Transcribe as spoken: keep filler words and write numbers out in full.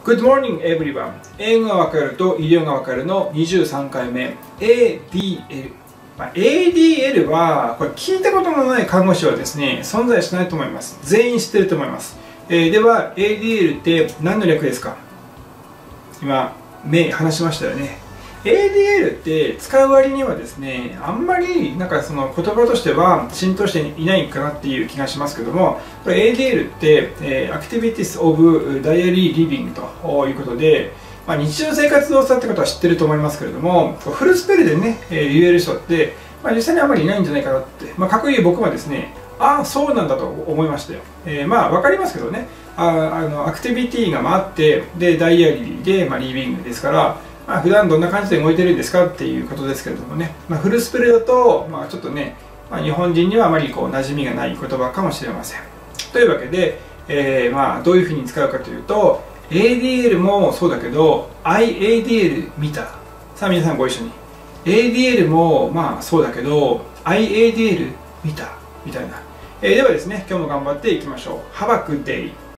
Good morning everyone。 英語がわかると医療がわかるのにじゅうさんかいめ エーディーエル、まあ、エーディーエル はこれ聞いたことのない看護師はですね存在しないと思います。全員知ってると思います。えー、では エーディーエル って何の略ですか？今目話しましたよね。エーディーエル って使う割にはですね、あんまりなんかその言葉としては浸透していないかなっていう気がしますけども、これ エーディーエル って、えー、Activities of Daily Living ということで、まあ、日常生活動作ってことは知ってると思いますけれども、フルスペルでね、えー、言える人って、まあ、実際にあまりいないんじゃないかなって、まあ、かくいう僕はですね、ああそうなんだと思いましたよ。えー、まあ分かりますけどね、ああのアクティビティがあって、でダイアリーで、まあ、リビングですから、まあ、普段どんな感じで動いてるんですかっていうことですけれどもね、まあ、フルスペルだと、まあ、ちょっとね、まあ、日本人にはあまりこう馴染みがない言葉かもしれません。というわけで、えー、まあどういうふうに使うかというと、エーディーエル もそうだけど アイエーディーエル 見た。さあ皆さんご一緒に。エーディーエル もまあそうだけど アイエーディーエル 見たみたいな。えー、ではですね、今日も頑張っていきましょう。Have a good day!